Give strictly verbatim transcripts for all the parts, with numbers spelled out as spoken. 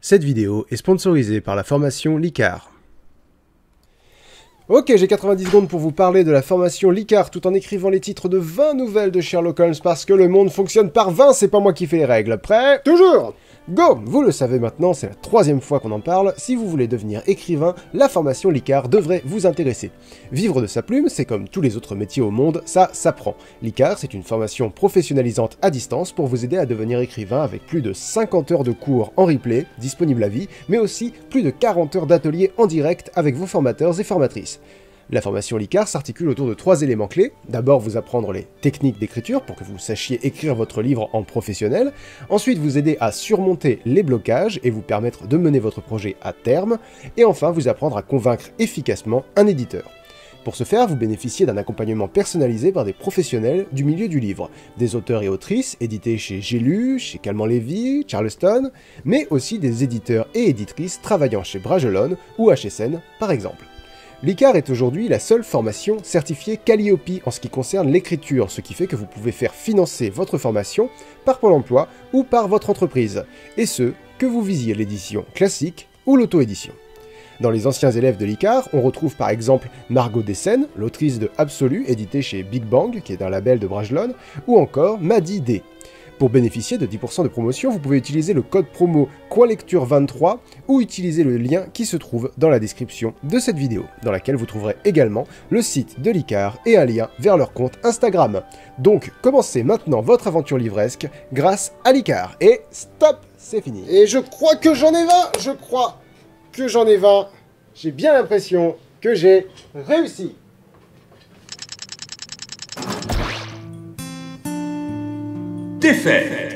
Cette vidéo est sponsorisée par la formation Licard. Ok, j'ai quatre-vingt-dix secondes pour vous parler de la formation Licard tout en écrivant les titres de vingt nouvelles de Sherlock Holmes parce que le monde fonctionne par vingt, c'est pas moi qui fais les règles. Prêt? Toujours! Go! Vous le savez maintenant, c'est la troisième fois qu'on en parle, si vous voulez devenir écrivain, la formation Licard devrait vous intéresser. Vivre de sa plume, c'est comme tous les autres métiers au monde, ça s'apprend. Licard, c'est une formation professionnalisante à distance pour vous aider à devenir écrivain avec plus de cinquante heures de cours en replay, disponibles à vie, mais aussi plus de quarante heures d'ateliers en direct avec vos formateurs et formatrices. La formation Licard s'articule autour de trois éléments clés. D'abord, vous apprendre les techniques d'écriture pour que vous sachiez écrire votre livre en professionnel. Ensuite, vous aider à surmonter les blocages et vous permettre de mener votre projet à terme. Et enfin, vous apprendre à convaincre efficacement un éditeur. Pour ce faire, vous bénéficiez d'un accompagnement personnalisé par des professionnels du milieu du livre, des auteurs et autrices édités chez J'ai lu, chez Calment Lévy, Charleston, mais aussi des éditeurs et éditrices travaillant chez Bragelonne ou H S N par exemple. Licard est aujourd'hui la seule formation certifiée Calliope en ce qui concerne l'écriture, ce qui fait que vous pouvez faire financer votre formation par Pôle emploi ou par votre entreprise, et ce, que vous visiez l'édition classique ou l'auto-édition. Dans les anciens élèves de Licard, on retrouve par exemple Margot Dessen, l'autrice de Absolu, édité chez Big Bang, qui est un label de Bragelonne, ou encore Maddy D. Pour bénéficier de dix pour cent de promotion, vous pouvez utiliser le code promo coinlecture vingt-trois ou utiliser le lien qui se trouve dans la description de cette vidéo, dans laquelle vous trouverez également le site de Licard et un lien vers leur compte Instagram. Donc, commencez maintenant votre aventure livresque grâce à Licard. Et stop, c'est fini. Et je crois que j'en ai vingt, je crois que j'en ai vingt. J'ai bien l'impression que j'ai réussi. Défaite.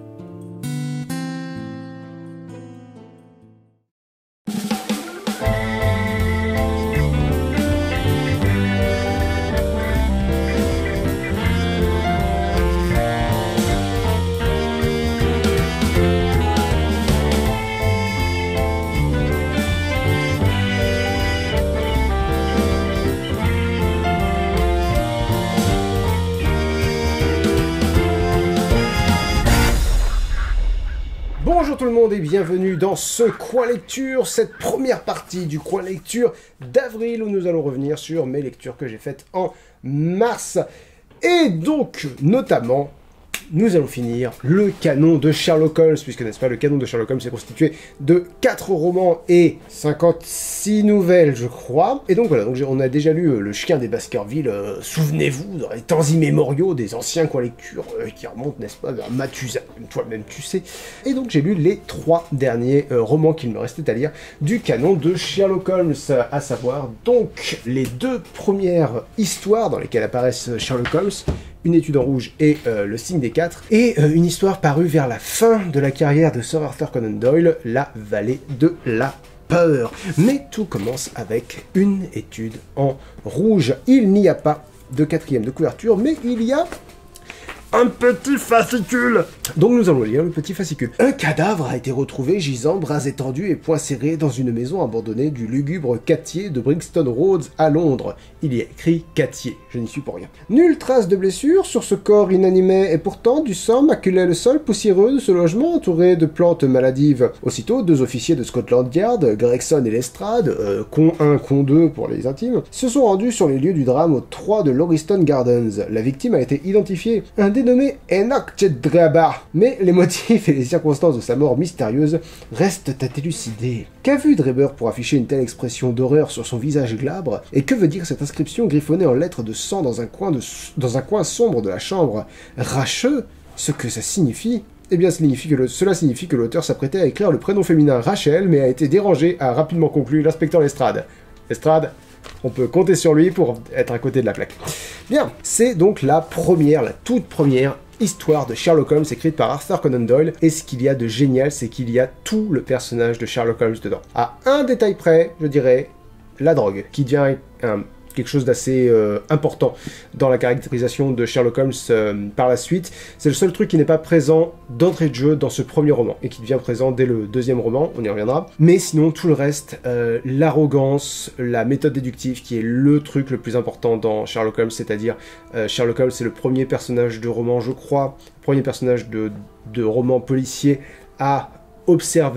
Bonjour tout le monde et bienvenue dans ce coin lecture, cette première partie du coin lecture d'avril où nous allons revenir sur mes lectures que j'ai faites en mars. Et donc, notamment, nous allons finir le canon de Sherlock Holmes, puisque, n'est-ce pas, le canon de Sherlock Holmes est constitué de quatre romans et cinquante-six nouvelles, je crois. Et donc voilà, donc on a déjà lu euh, Le Chien des Baskerville, euh, souvenez-vous, dans les temps immémoriaux des anciens coins lecture euh, qui remontent, n'est-ce pas, vers Mathusalem, toi-même tu sais. Et donc j'ai lu les trois derniers euh, romans qu'il me restait à lire du canon de Sherlock Holmes, à savoir donc les deux premières histoires dans lesquelles apparaissent Sherlock Holmes, Une étude en rouge et euh, Le signe des quatre, et euh, une histoire parue vers la fin de la carrière de Sir Arthur Conan Doyle, La vallée de la peur. Mais tout commence avec Une étude en rouge. Il n'y a pas de quatrième de couverture, mais il y a un petit fascicule. Donc nous allons lire le petit fascicule. Un cadavre a été retrouvé gisant, bras étendus et poings serrés dans une maison abandonnée du lugubre quartier de Brixton Roads à Londres. Il y a écrit quartier, je n'y suis pour rien. Nulle trace de blessure sur ce corps inanimé et pourtant du sang maculait le sol poussiéreux de ce logement entouré de plantes maladives. Aussitôt, deux officiers de Scotland Yard, Gregson et Lestrade, euh, con un, con deux pour les intimes, se sont rendus sur les lieux du drame au trois de Lauriston Gardens. La victime a été identifiée. Un dénommé Enoch Chedraba, mais les motifs et les circonstances de sa mort mystérieuse restent à élucider. Qu'a vu Dreber pour afficher une telle expression d'horreur sur son visage glabre, et que veut dire cette inscription griffonnée en lettres de sang dans un coin, de, dans un coin sombre de la chambre? Racheux? Ce que ça signifie? Eh bien, signifie que le, cela signifie que l'auteur s'apprêtait à écrire le prénom féminin Rachel, mais a été dérangé, a rapidement conclu l'inspecteur Lestrade. Lestrade, on peut compter sur lui pour être à côté de la plaque. Bien, c'est donc la première, la toute première histoire de Sherlock Holmes écrite par Arthur Conan Doyle, et ce qu'il y a de génial, c'est qu'il y a tout le personnage de Sherlock Holmes dedans. À un détail près, je dirais, la drogue, qui devient un quelque chose d'assez euh, important dans la caractérisation de Sherlock Holmes euh, par la suite. C'est le seul truc qui n'est pas présent d'entrée de jeu dans ce premier roman, et qui devient présent dès le deuxième roman, on y reviendra. Mais sinon, tout le reste, euh, l'arrogance, la méthode déductive, qui est le truc le plus important dans Sherlock Holmes, c'est-à-dire euh, Sherlock Holmes, c'est le premier personnage de roman, je crois, premier personnage de, de roman policier à observer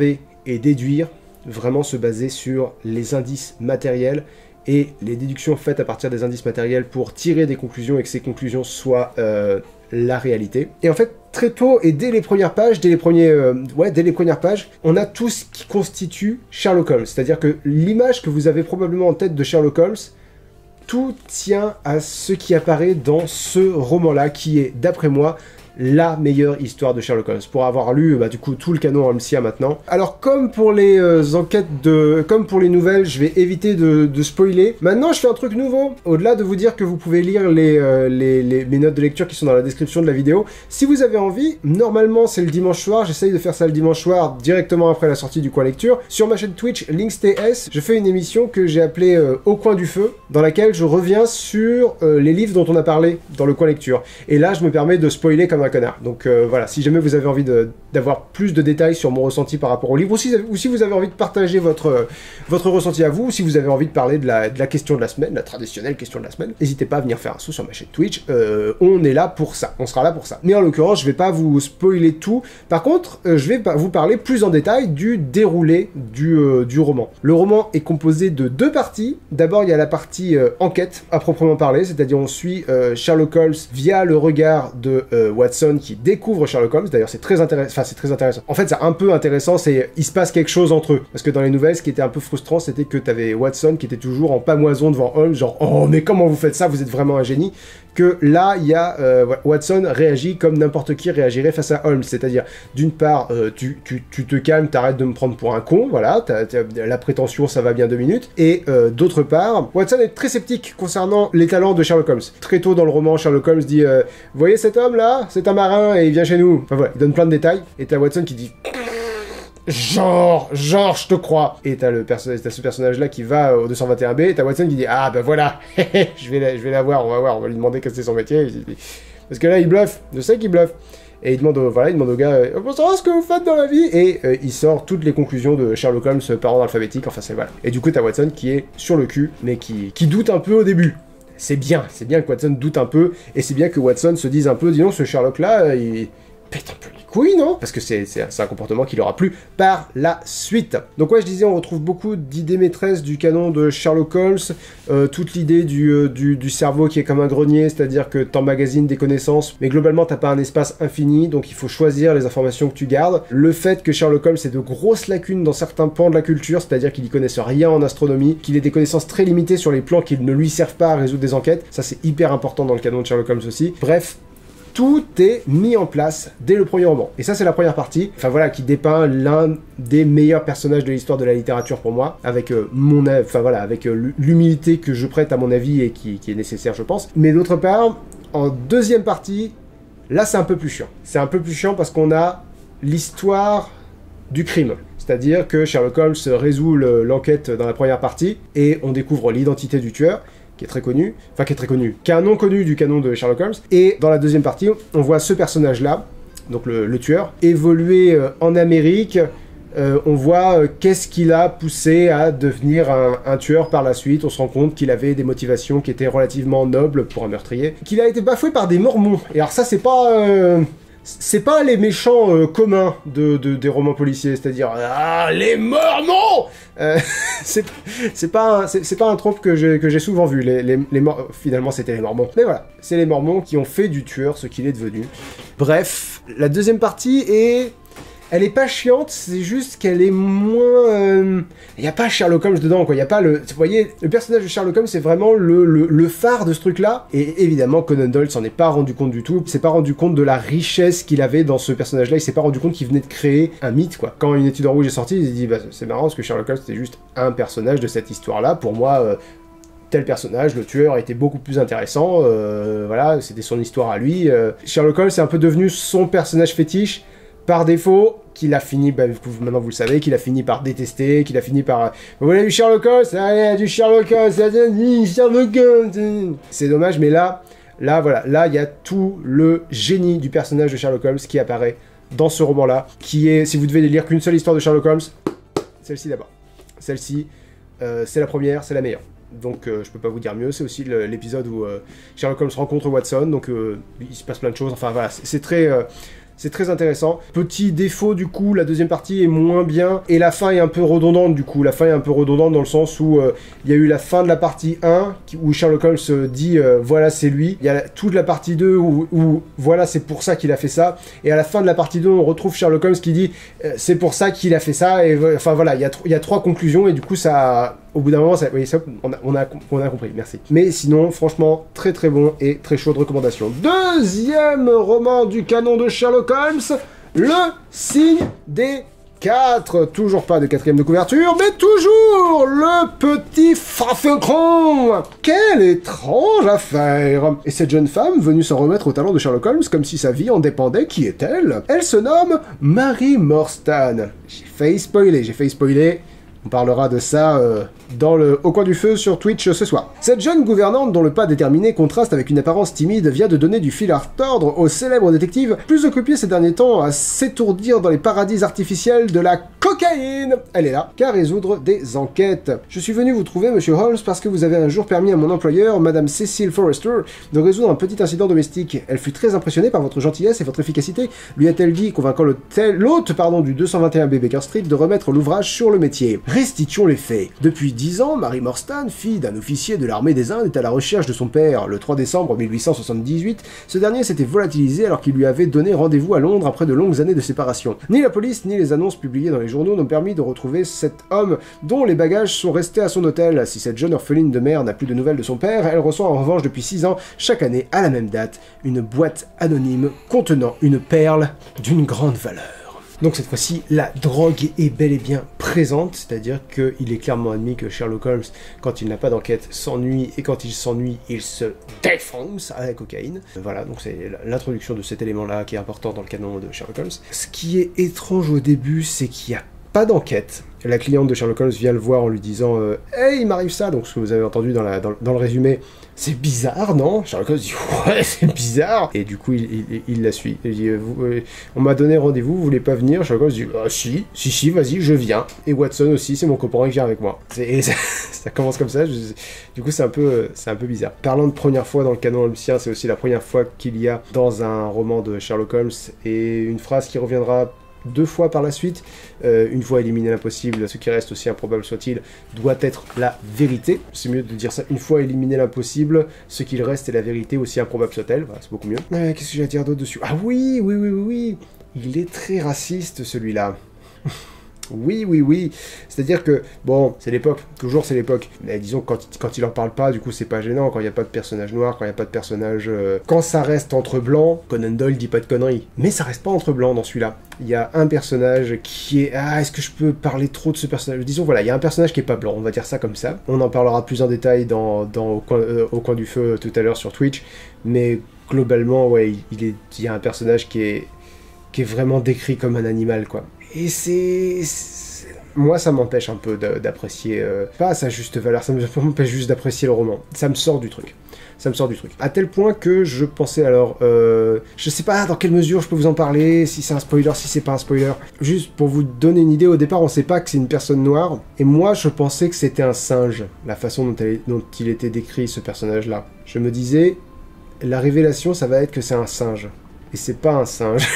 et déduire, vraiment se baser sur les indices matériels et les déductions faites à partir des indices matériels pour tirer des conclusions et que ces conclusions soient euh, la réalité. Et en fait, très tôt et dès les premières pages, dès les premiers, euh, ouais, dès les premières pages, on a tout ce qui constitue Sherlock Holmes. C'est-à-dire que l'image que vous avez probablement en tête de Sherlock Holmes, tout tient à ce qui apparaît dans ce roman-là, qui est, d'après moi, la meilleure histoire de Sherlock Holmes, pour avoir lu bah, du coup tout le canon Holmesien maintenant. Alors comme pour les euh, enquêtes de... comme pour les nouvelles, je vais éviter de, de spoiler. Maintenant je fais un truc nouveau, au-delà de vous dire que vous pouvez lire les, euh, les, les, mes notes de lecture qui sont dans la description de la vidéo. Si vous avez envie, normalement c'est le dimanche soir, j'essaye de faire ça le dimanche soir, directement après la sortie du coin lecture. Sur ma chaîne Twitch, LinksTS, je fais une émission que j'ai appelée euh, Au coin du feu, dans laquelle je reviens sur euh, les livres dont on a parlé dans le coin lecture. Et là je me permets de spoiler comme un connard. Donc euh, voilà, si jamais vous avez envie d'avoir plus de détails sur mon ressenti par rapport au livre, ou si, ou si vous avez envie de partager votre, euh, votre ressenti à vous, ou si vous avez envie de parler de la, de la question de la semaine, la traditionnelle question de la semaine, n'hésitez pas à venir faire un saut sur ma chaîne Twitch, euh, on est là pour ça, on sera là pour ça. Mais en l'occurrence, je vais pas vous spoiler tout, par contre, euh, je vais vous parler plus en détail du déroulé du, euh, du roman. Le roman est composé de deux parties. D'abord, il y a la partie euh, enquête, à proprement parler, c'est-à-dire on suit euh, Sherlock Holmes via le regard de euh, Watson, qui découvre Sherlock Holmes. D'ailleurs c'est très intéressant, enfin c'est très intéressant. En fait c'est un peu intéressant, c'est il se passe quelque chose entre eux. Parce que dans les nouvelles, ce qui était un peu frustrant, c'était que t'avais Watson qui était toujours en pamoison devant Holmes, genre oh mais comment vous faites ça, vous êtes vraiment un génie. Que là il y a euh, Watson réagit comme n'importe qui réagirait face à Holmes, c'est-à-dire d'une part euh, tu, tu, tu te calmes, t'arrêtes de me prendre pour un con, voilà, t'as, t'as, la prétention ça va bien deux minutes, et euh, d'autre part Watson est très sceptique concernant les talents de Sherlock Holmes. Très tôt dans le roman, Sherlock Holmes dit euh, vous voyez cet homme là, c'est un marin et il vient chez nous. Enfin voilà, il donne plein de détails, et t'as Watson qui dit genre, genre, je te crois. Et t'as le perso t'as ce personnage-là qui va au deux cent vingt et un B, et t'as Watson qui dit ah ben voilà, je vais la, je vais la voir, on va voir, on va lui demander qu'est-ce que c'est son métier. Parce que là il bluffe, je sais qu'il bluffe. Et il demande au, voilà, il demande au gars on peut savoir ce que vous faites dans la vie, et euh, il sort toutes les conclusions de Sherlock Holmes par ordre alphabétique. Enfin c'est voilà. Et du coup t'as Watson qui est sur le cul, mais qui, qui doute un peu au début. C'est bien, c'est bien que Watson doute un peu, et c'est bien que Watson se dise un peu, dis donc, ce Sherlock-là, il pète un peu les couilles, non? Parce que c'est un comportement qui leur a plu par la suite. Donc ouais, je disais, on retrouve beaucoup d'idées maîtresses du canon de Sherlock Holmes, euh, toute l'idée du, euh, du, du cerveau qui est comme un grenier, c'est-à-dire que t'emmagasines des connaissances, mais globalement t'as pas un espace infini, donc il faut choisir les informations que tu gardes. Le fait que Sherlock Holmes ait de grosses lacunes dans certains pans de la culture, c'est-à-dire qu'il y connaisse rien en astronomie, qu'il ait des connaissances très limitées sur les plans qui ne lui servent pas à résoudre des enquêtes, ça c'est hyper important dans le canon de Sherlock Holmes aussi. Bref, tout est mis en place dès le premier roman. Et ça, c'est la première partie, enfin voilà, qui dépeint l'un des meilleurs personnages de l'histoire de la littérature pour moi, avec euh, mon, enfin voilà, avec euh, l'humilité que je prête à mon avis et qui, qui est nécessaire, je pense. Mais d'autre part, en deuxième partie, là, c'est un peu plus chiant. C'est un peu plus chiant parce qu'on a l'histoire du crime. C'est-à-dire que Sherlock Holmes résout l'enquête dans la première partie et on découvre l'identité du tueur, qui est très connu, enfin qui est très connu, qui est un nom connu du canon de Sherlock Holmes, et dans la deuxième partie, on voit ce personnage-là, donc le, le tueur, évoluer euh, en Amérique, euh, on voit euh, qu'est-ce qui l'a poussé à devenir un, un tueur par la suite, on se rend compte qu'il avait des motivations qui étaient relativement nobles pour un meurtrier, qu'il a été bafoué par des mormons, et alors ça c'est pas... Euh... C'est pas les méchants euh, communs de, de, des romans policiers, c'est-à-dire « Ah, les Mormons !» euh, C'est pas, c'est pas un trope que j'ai souvent vu, les, les, les mor finalement c'était les Mormons. Mais voilà, c'est les Mormons qui ont fait du tueur ce qu'il est devenu. Bref, la deuxième partie est... Elle est pas chiante, c'est juste qu'elle est moins... Il euh... n'y a pas Sherlock Holmes dedans, quoi. Il n'y a pas le... Vous voyez, le personnage de Sherlock Holmes, c'est vraiment le, le, le phare de ce truc-là. Et évidemment, Conan Doyle s'en est pas rendu compte du tout. Il s'est pas rendu compte de la richesse qu'il avait dans ce personnage-là. Il s'est pas rendu compte qu'il venait de créer un mythe, quoi. Quand Une étude en rouge est sortie, il s'est dit, bah, c'est marrant, parce que Sherlock Holmes, c'était juste un personnage de cette histoire-là. Pour moi... Euh... tel personnage, le tueur était beaucoup plus intéressant, euh, voilà, c'était son histoire à lui. Euh, Sherlock Holmes est un peu devenu son personnage fétiche, par défaut, qu'il a fini, bah, maintenant vous le savez, qu'il a fini par détester, qu'il a fini par... Vous voulez du Sherlock Holmes? Allez, du Sherlock Holmes, Sherlock Holmes. C'est dommage, mais là, là, voilà, là, il y a tout le génie du personnage de Sherlock Holmes qui apparaît dans ce roman-là, qui est, si vous devez lire qu'une seule histoire de Sherlock Holmes, celle-ci d'abord. Celle-ci, euh, c'est la première, c'est la meilleure. Donc euh, je peux pas vous dire mieux, c'est aussi l'épisode où euh, Sherlock Holmes rencontre Watson, donc euh, il se passe plein de choses, enfin voilà, c'est très... Euh, c'est très intéressant. Petit défaut du coup, la deuxième partie est moins bien, et la fin est un peu redondante du coup. La fin est un peu redondante dans le sens où euh, il y a eu la fin de la partie un, qui, où Sherlock Holmes euh, dit euh, voilà c'est lui. Il y a la, toute la partie deux où, où voilà c'est pour ça qu'il a fait ça, et à la fin de la partie deux on retrouve Sherlock Holmes qui dit euh, c'est pour ça qu'il a fait ça, et enfin voilà, il y a, il y a trois conclusions, et du coup ça... Au bout d'un moment, ça, oui, ça, on, a, on, a, on a compris, merci. Mais sinon, franchement, très très bon et très chaude recommandation. Deuxième roman du canon de Sherlock Holmes, Le Signe des Quatre. Toujours pas de quatrième de couverture, mais toujours le petit Fafecron. Quelle étrange affaire. Et cette jeune femme venue s'en remettre au talent de Sherlock Holmes comme si sa vie en dépendait, qui est-elle? Elle se nomme Mary Morstan. J'ai failli spoiler, j'ai failli spoiler. On parlera de ça euh, dans le Au coin du feu sur Twitch ce soir. Cette jeune gouvernante dont le pas déterminé contraste avec une apparence timide vient de donner du fil à retordre au célèbre détective, plus occupé ces derniers temps à s'étourdir dans les paradis artificiels de la cocaïne. Elle est là, qu'à résoudre des enquêtes. Je suis venu vous trouver, monsieur Holmes, parce que vous avez un jour permis à mon employeur, madame Cecil Forrester, de résoudre un petit incident domestique. Elle fut très impressionnée par votre gentillesse et votre efficacité, lui a-t-elle dit, convainquant l'hôte pardon, du deux cent vingt et un B Baker Street de remettre l'ouvrage sur le métier. Restituons les faits. Depuis dix ans, Mary Morstan, fille d'un officier de l'armée des Indes, est à la recherche de son père. Le trois décembre mille huit cent soixante-dix-huit, ce dernier s'était volatilisé alors qu'il lui avait donné rendez-vous à Londres après de longues années de séparation. Ni la police, ni les annonces publiées dans les journaux n'ont permis de retrouver cet homme dont les bagages sont restés à son hôtel. Si cette jeune orpheline de mère n'a plus de nouvelles de son père, elle reçoit en revanche depuis six ans, chaque année, à la même date, une boîte anonyme contenant une perle d'une grande valeur. Donc cette fois-ci, la drogue est bel et bien présente, c'est-à-dire qu'il est clairement admis que Sherlock Holmes, quand il n'a pas d'enquête, s'ennuie, et quand il s'ennuie, il se défonce à la cocaïne. Voilà, donc c'est l'introduction de cet élément-là qui est important dans le canon de Sherlock Holmes. Ce qui est étrange au début, c'est qu'il n'y a pas d'enquête. La cliente de Sherlock Holmes vient le voir en lui disant euh, « Hey, il m'arrive ça !» Donc ce que vous avez entendu dans, la, dans, dans le résumé, c'est bizarre, non? Sherlock Holmes dit « Ouais, c'est bizarre !» Et du coup, il, il, il la suit. Il dit euh, « On m'a donné rendez-vous, vous voulez pas venir ?» Sherlock Holmes dit « Ah si, si, si, vas-y, je viens. » Et Watson aussi, c'est mon copain, il vient avec moi. Et ça, ça commence comme ça. Je, du coup, c'est un, peu, un peu bizarre. Parlant de première fois dans le canon holmesien, c'est aussi la première fois qu'il y a dans un roman de Sherlock Holmes, et une phrase qui reviendra deux fois par la suite, euh, une fois éliminé l'impossible, ce qui reste aussi improbable soit-il, doit être la vérité. C'est mieux de dire ça, une fois éliminé l'impossible, ce qu'il reste est la vérité, aussi improbable soit-elle, voilà, c'est beaucoup mieux. Euh, Qu'est-ce que j'ai à dire d'autre dessus? Ah oui, oui, oui, oui, oui, il est très raciste celui-là. Oui, oui, oui. C'est-à-dire que, bon, c'est l'époque, toujours c'est l'époque. Mais disons que quand, quand il en parle pas, du coup, c'est pas gênant. Quand il n'y a pas de personnage noir, quand il n'y a pas de personnage... Euh... Quand ça reste entre blancs, Conan Doyle dit pas de conneries. Mais ça reste pas entre blancs dans celui-là. Il y a un personnage qui est... Ah, est-ce que je peux parler trop de ce personnage? Disons, voilà, il y a un personnage qui est pas blanc, on va dire ça comme ça. On en parlera plus en détail dans, dans au, coin, euh, au coin du feu tout à l'heure sur Twitch. Mais globalement, ouais, il, est, il y a un personnage qui est, qui est vraiment décrit comme un animal, quoi. Et c'est... Moi, ça m'empêche un peu d'apprécier... Euh, pas à sa juste valeur, ça m'empêche juste d'apprécier le roman. Ça me sort du truc. Ça me sort du truc. À tel point que je pensais alors... Euh, je sais pas dans quelle mesure je peux vous en parler, si c'est un spoiler, si c'est pas un spoiler. Juste pour vous donner une idée, au départ, on sait pas que c'est une personne noire. Et moi, je pensais que c'était un singe, la façon dont, elle, dont il était décrit, ce personnage-là. Je me disais, la révélation, ça va être que c'est un singe. Et c'est pas un singe.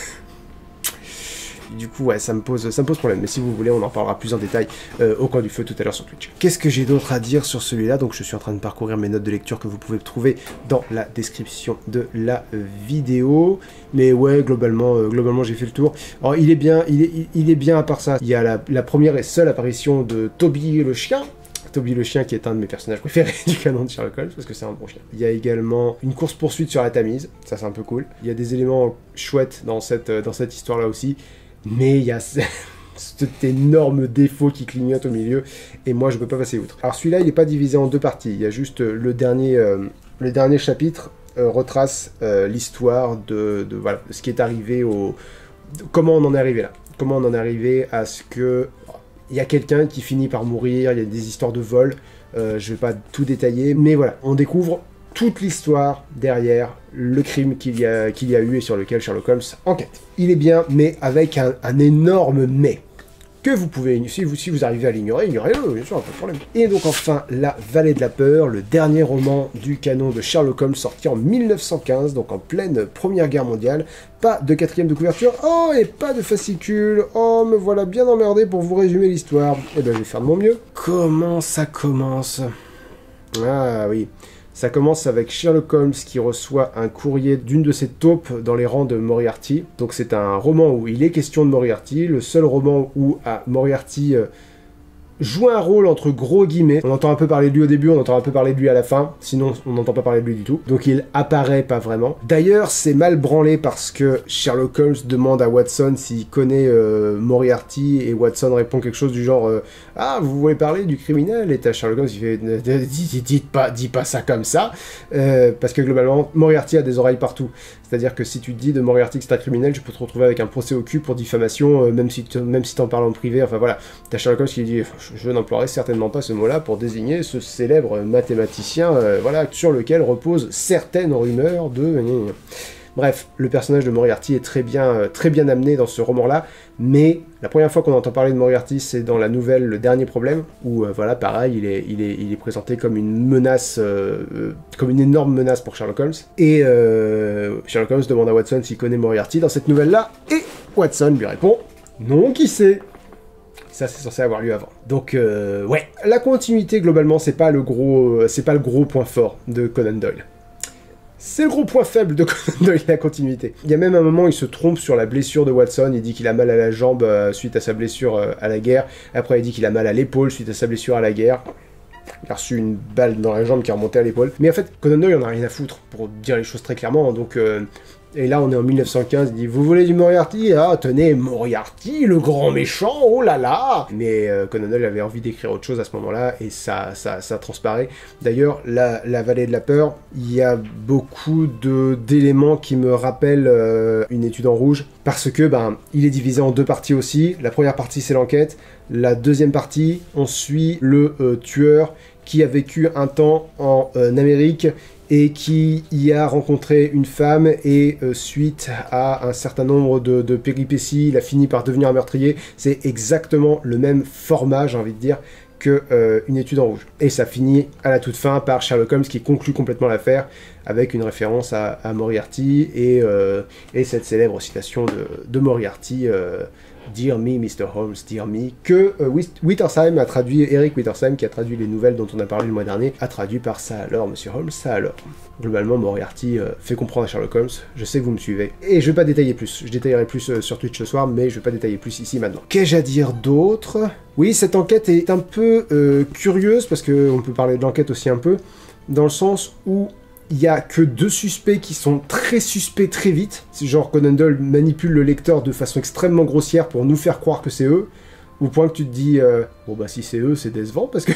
Du coup, ouais, ça me pose, ça me pose problème. Mais si vous voulez, on en parlera plus en détail euh, au coin du feu tout à l'heure sur Twitch. Qu'est-ce que j'ai d'autre à dire sur celui-là? Donc, je suis en train de parcourir mes notes de lecture que vous pouvez trouver dans la description de la vidéo. Mais ouais, globalement, euh, globalement, j'ai fait le tour. Alors, il est bien, il est, il est bien à part ça. Il y a la, la première et seule apparition de Toby le chien. Toby le chien qui est un de mes personnages préférés du canon de Sherlock Holmes parce que c'est un bon chien. Il y a également une course-poursuite sur la Tamise. Ça, c'est un peu cool. Il y a des éléments chouettes dans cette, dans cette histoire-là aussi. Mais il y a cet énorme défaut qui clignote au milieu, et moi je peux pas passer outre. Alors celui-là, il n'est pas divisé en deux parties, il y a juste le dernier, euh, le dernier chapitre euh, retrace euh, l'histoire de, de, voilà, de ce qui est arrivé au... De, comment on en est arrivé là. Comment on en est arrivé à ce que... Il y a quelqu'un qui finit par mourir, il y a des histoires de vol, euh, je vais pas tout détailler, mais voilà, on découvre toute l'histoire derrière le crime qu'il y a, qu'il y a eu et sur lequel Sherlock Holmes enquête. Il est bien, mais avec un, un énorme mais. que vous pouvez, si vous, si vous arrivez à l'ignorer, ignorez-le, bien sûr, pas de problème. Et donc enfin, La Vallée de la Peur, le dernier roman du canon de Sherlock Holmes, sorti en mille neuf cent quinze, donc en pleine Première Guerre mondiale. Pas de quatrième de couverture, oh, et pas de fascicule, oh, me voilà bien emmerdé pour vous résumer l'histoire. Eh ben, je vais faire de mon mieux. Comment ça commence? Ah oui... Ça commence avec Sherlock Holmes qui reçoit un courrier d'une de ses taupes dans les rangs de Moriarty. Donc c'est un roman où il est question de Moriarty, le seul roman où à Moriarty euh, joue un rôle entre gros guillemets. On entend un peu parler de lui au début, on entend un peu parler de lui à la fin, sinon on n'entend pas parler de lui du tout. Donc il apparaît pas vraiment. D'ailleurs, c'est mal branlé parce que Sherlock Holmes demande à Watson s'il connaît euh, Moriarty, et Watson répond quelque chose du genre euh, « Ah, vous voulez parler du criminel ?» Et t'as Sherlock Holmes qui fait « Dites, dites pas, dis pas ça comme ça euh, !» Parce que globalement, Moriarty a des oreilles partout. C'est-à-dire que si tu te dis de Moriarty que c'est un criminel, tu peux te retrouver avec un procès au cul pour diffamation, euh, même si même si t'en parles en privé, enfin voilà. T'as Sherlock Holmes qui dit « Je n'emploierai certainement pas ce mot-là pour désigner ce célèbre mathématicien euh, voilà, sur lequel reposent certaines rumeurs de... » Bref, le personnage de Moriarty est très bien, euh, très bien amené dans ce roman-là, mais la première fois qu'on entend parler de Moriarty, c'est dans la nouvelle Le Dernier Problème, où, euh, voilà, pareil, il est, il, est, il est présenté comme une menace, euh, euh, comme une énorme menace pour Sherlock Holmes, et euh, Sherlock Holmes demande à Watson s'il connaît Moriarty dans cette nouvelle-là, et Watson lui répond « Non, qui sait ?» Ça, c'est censé avoir lieu avant. Donc, euh, ouais. La continuité, globalement, c'est pas le gros, euh, c'est pas le gros point fort de Conan Doyle. C'est le gros point faible de Conan Doyle, la continuité. Il y a même un moment où il se trompe sur la blessure de Watson, il dit qu'il a mal à la jambe euh, suite à sa blessure euh, à la guerre, après il dit qu'il a mal à l'épaule suite à sa blessure à la guerre. Il a reçu une balle dans la jambe qui est remontée à l'épaule. Mais en fait, Conan Doyle, on a rien à foutre, pour dire les choses très clairement, donc... Euh, Et là, on est en mille neuf cent quinze, il dit « Vous voulez du Moriarty? Ah, tenez, Moriarty, le grand méchant, oh là là !» Mais euh, Conan Doyle avait envie d'écrire autre chose à ce moment-là, et ça, ça, ça transparaît. D'ailleurs, la, la Vallée de la Peur, il y a beaucoup d'éléments qui me rappellent euh, Une étude en rouge, parce que, ben, il est divisé en deux parties aussi. La première partie, c'est l'enquête. La deuxième partie, on suit le euh, tueur qui a vécu un temps en euh, Amérique, et qui y a rencontré une femme, et euh, suite à un certain nombre de, de péripéties, il a fini par devenir un meurtrier. C'est exactement le même format, j'ai envie de dire, que euh, Une étude en rouge. Et ça finit à la toute fin par Sherlock Holmes qui conclut complètement l'affaire, avec une référence à, à Moriarty, et, euh, et cette célèbre citation de, de Moriarty, euh, Dear me, mister Holmes, dear me, que euh, Wittersheim a traduit, Eric Wittersheim, qui a traduit les nouvelles dont on a parlé le mois dernier, a traduit par ça alors, monsieur Holmes, ça alors. Globalement, Moriarty euh, fait comprendre à Sherlock Holmes, je sais que vous me suivez, et je vais pas détailler plus, je détaillerai plus euh, sur Twitch ce soir, mais je vais pas détailler plus ici maintenant. Qu'ai-je à dire d'autre? Oui, cette enquête est un peu euh, curieuse, parce qu'on peut parler de l'enquête aussi un peu, dans le sens où il n'y a que deux suspects qui sont très suspects très vite. C'est genre Conan Doyle manipule le lecteur de façon extrêmement grossière pour nous faire croire que c'est eux. Au point que tu te dis, euh, bon bah si c'est eux, c'est décevant, parce que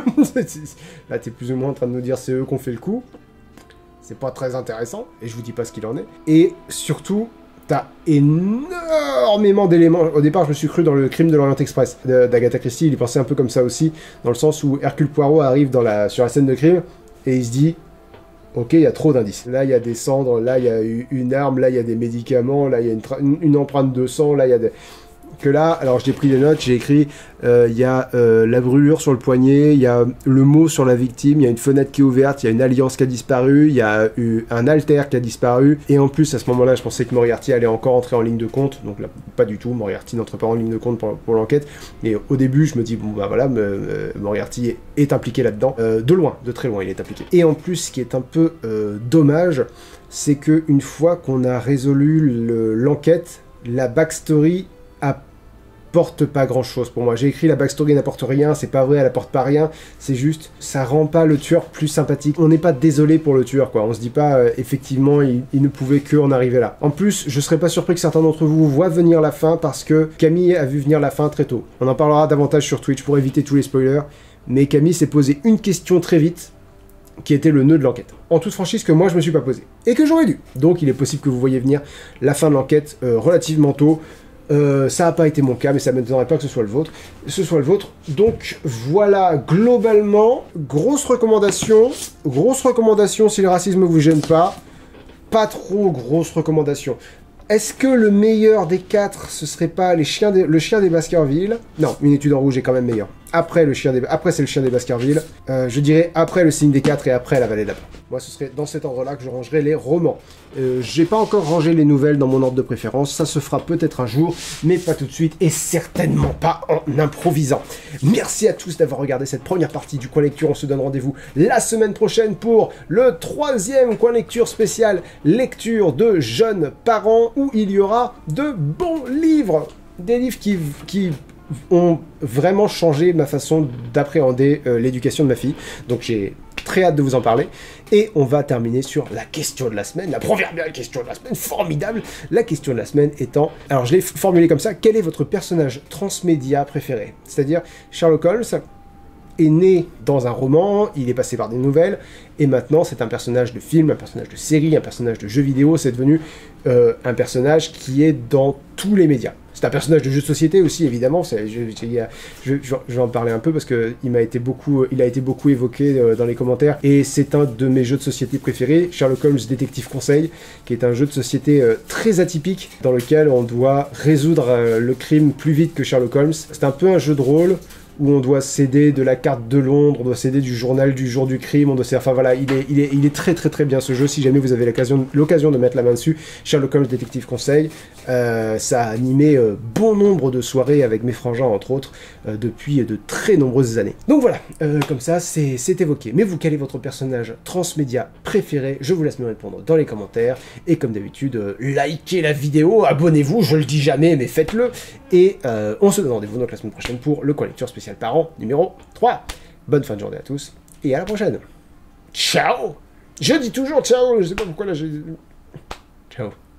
là t'es plus ou moins en train de nous dire c'est eux qu'on fait le coup. C'est pas très intéressant, et je vous dis pas ce qu'il en est. Et surtout, t'as énormément d'éléments. Au départ, je me suis cru dans le Crime de l'Orient Express d'Agatha Christie, il y pensait un peu comme ça aussi, dans le sens où Hercule Poirot arrive dans la, sur la scène de crime, et il se dit... Ok, il y a trop d'indices. Là, il y a des cendres, là, il y a une arme, là, il y a des médicaments, là, il y a une, une, une empreinte de sang, là, il y a des... Que là, alors j'ai pris des notes, j'ai écrit, euh, il y a euh, la brûlure sur le poignet, il y a le mot sur la victime, il y a une fenêtre qui est ouverte, il y a une alliance qui a disparu, il y a eu un alter qui a disparu, et en plus, à ce moment-là, je pensais que Moriarty allait encore entrer en ligne de compte, donc là, pas du tout, Moriarty n'entre pas en ligne de compte pour, pour l'enquête, et au début, je me dis, bon bah voilà, euh, Moriarty est, est impliqué là-dedans, euh, de loin, de très loin, il est impliqué. Et en plus, ce qui est un peu euh, dommage, c'est que une fois qu'on a résolu l'enquête, la backstory apporte pas grand chose pour moi. J'ai écrit la backstory n'apporte rien, c'est pas vrai, elle apporte pas rien, c'est juste, ça rend pas le tueur plus sympathique. On n'est pas désolé pour le tueur, quoi. On se dit pas, euh, effectivement, il, il ne pouvait que en arriver là. En plus, je serais pas surpris que certains d'entre vous voient venir la fin, parce que Camille a vu venir la fin très tôt. On en parlera davantage sur Twitch pour éviter tous les spoilers, mais Camille s'est posé une question très vite, qui était le nœud de l'enquête. En toute franchise que moi je me suis pas posé, et que j'aurais dû. Donc il est possible que vous voyez venir la fin de l'enquête euh, relativement tôt. Euh, ça n'a pas été mon cas, mais ça ne m'étonnerait pas que ce soit le vôtre. Ce soit le vôtre. Donc voilà, globalement, grosse recommandation. Grosse recommandation si le racisme vous gêne pas. Pas trop grosse recommandation. Est-ce que le meilleur des quatre, ce serait pas les chiens des, le chien des Baskerville? Non, Une étude en rouge est quand même meilleur. Après, le chien des, après c'est le chien des Baskerville. Euh, je dirais après le signe des quatre et après la vallée de la peur. Moi, ce serait dans cet ordre-là que je rangerais les romans. Euh, J'ai pas encore rangé les nouvelles dans mon ordre de préférence. Ça se fera peut-être un jour, mais pas tout de suite et certainement pas en improvisant. Merci à tous d'avoir regardé cette première partie du Coin Lecture. On se donne rendez-vous la semaine prochaine pour le troisième Coin Lecture spécial lecture de jeunes parents où il y aura de bons livres. Des livres qui... qui ont vraiment changé ma façon d'appréhender euh, l'éducation de ma fille. Donc j'ai très hâte de vous en parler. Et on va terminer sur la question de la semaine, la proverbiale question de la semaine, formidable. La question de la semaine étant, alors je l'ai formulée comme ça, quel est votre personnage transmédia préféré? C'est-à-dire Sherlock Holmes est né dans un roman, il est passé par des nouvelles, et maintenant c'est un personnage de film, un personnage de série, un personnage de jeu vidéo, c'est devenu euh, un personnage qui est dans tous les médias. C'est un personnage de jeu de société aussi, évidemment. Je, je, je, je vais en parler un peu parce que il m'a été beaucoup, il a été beaucoup évoqué dans les commentaires. Et c'est un de mes jeux de société préférés, Sherlock Holmes Détective Conseil, qui est un jeu de société très atypique dans lequel on doit résoudre le crime plus vite que Sherlock Holmes. C'est un peu un jeu de rôle où on doit céder de la carte de Londres, on doit céder du journal du jour du crime, on doit céder... Enfin voilà, il est, il, est, il est très très très bien ce jeu, si jamais vous avez l'occasion de mettre la main dessus. Sherlock Holmes Détective Conseil, euh, ça a animé euh, bon nombre de soirées avec mes frangins entre autres, euh, depuis de très nombreuses années. Donc voilà, euh, comme ça c'est évoqué. Mais vous, quel est votre personnage transmédia préféré? Je vous laisse me répondre dans les commentaires, et comme d'habitude, euh, likez la vidéo, abonnez-vous, je le dis jamais mais faites-le, et euh, on se donne rendez-vous donc la semaine prochaine pour le Coin Lecture spécial parents numéro trois. Bonne fin de journée à tous, et à la prochaine. Ciao! Je dis toujours ciao, je sais pas pourquoi là j'ai... Ciao.